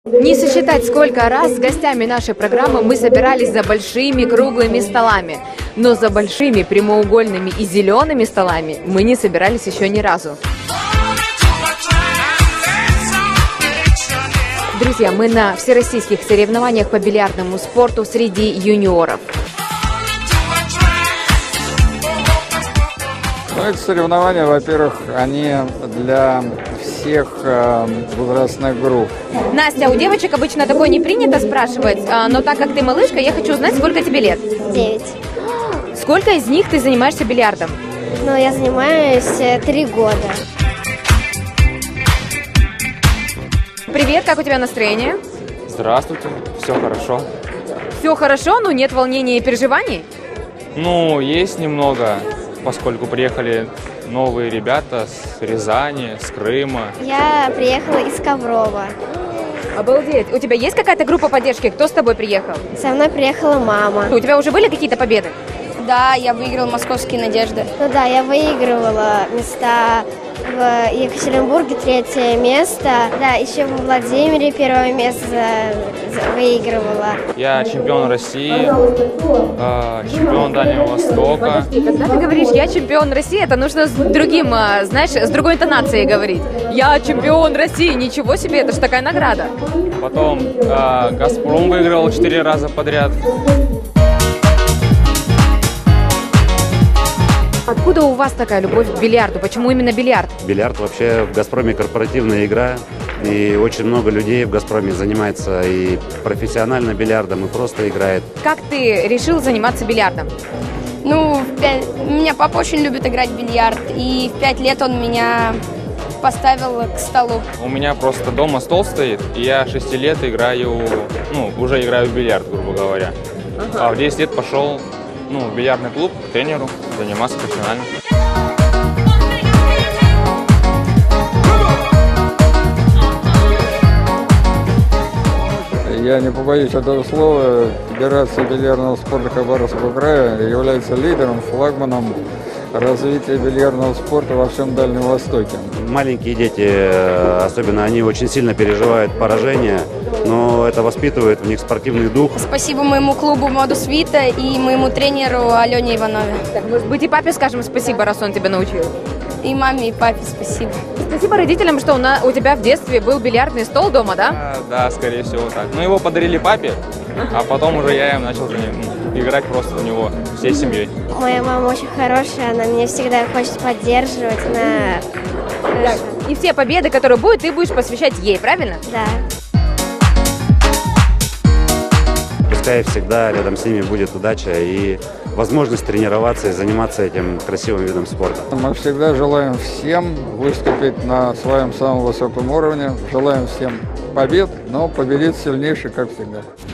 Не сосчитать, сколько раз с гостями нашей программы мы собирались за большими круглыми столами. Но за большими прямоугольными и зелеными столами мы не собирались еще ни разу. Друзья, мы на всероссийских соревнованиях по бильярдному спорту среди юниоров. Ну, эти соревнования, во-первых, они для всех возрастных групп. Настя, у девочек обычно такое не принято спрашивать, но так как ты малышка, я хочу узнать, сколько тебе лет? 9. Сколько из них ты занимаешься бильярдом? Ну, я занимаюсь 3 года. Привет, как у тебя настроение? Здравствуйте, все хорошо. Все хорошо, но нет волнений и переживаний? Ну, есть немного, поскольку приехали новые ребята с Рязани, с Крыма. Я приехала из Коврова. Обалдеть. У тебя есть какая-то группа поддержки? Кто с тобой приехал? Со мной приехала мама. У тебя уже были какие-то победы? Да, я выиграл московские надежды. Ну да, я выигрывала места в Екатеринбурге 3-е место. Да, еще во Владимире 1-е место выигрывала. Я чемпион России, чемпион Дальнего Востока. Когда ты говоришь «я чемпион России», это нужно с другим, знаешь, с другой интонацией говорить. «Я чемпион России», ничего себе, это же такая награда. Потом «Газпром» выиграл 4 раза подряд. Откуда у вас такая любовь к бильярду? Почему именно бильярд? Бильярд вообще в «Газпроме» корпоративная игра, и очень много людей в «Газпроме» занимается и профессионально бильярдом, и просто играет. Как ты решил заниматься бильярдом? Ну, у меня папа очень любит играть в бильярд, и в 5 лет он меня поставил к столу. У меня просто дома стол стоит, и я 6 лет играю, уже играю в бильярд, грубо говоря. А в 10 лет пошел в бильярдный клуб к тренеру, заниматься профессионально. Я не побоюсь этого слова, Федерация бильярдного спорта Хабаровского края является лидером, флагманом развития бильярдного спорта во всем Дальнем Востоке. Маленькие дети, особенно, они очень сильно переживают поражение, но это воспитывает в них спортивный дух. Спасибо моему клубу «Модус Вита» и моему тренеру Алене Иванове. Так, может быть, и папе скажем спасибо, раз он тебя научил? И маме, и папе спасибо. Спасибо родителям, что у тебя в детстве был бильярдный стол дома, да? Да, скорее всего так. Ну, его подарили папе, а потом уже я им начал играть просто в него всей семьей. Моя мама очень хорошая, она меня всегда хочет поддерживать. Да. И все победы, которые будут, ты будешь посвящать ей, правильно? Да. Пускай всегда рядом с ними будет удача и возможность тренироваться и заниматься этим красивым видом спорта. Мы всегда желаем всем выступить на своем самом высоком уровне, желаем всем побед, но победит сильнейший, как всегда.